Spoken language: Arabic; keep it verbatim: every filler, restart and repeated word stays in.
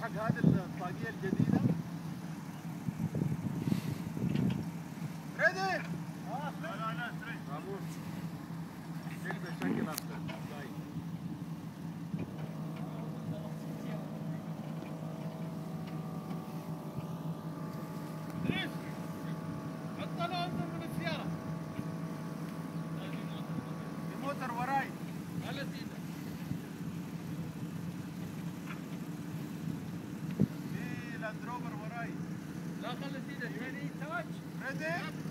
حق هذه الطاقية الجديدة. ريدي؟ اه لا لا لا ستريت. رامون. تقدر شكل اكثر. ادريس حط له انظر من السيارة. الموتر وراي. خلي سيده. في لاند روفر وراي. لا خلي سيده. ريدي تاتش. ريدي.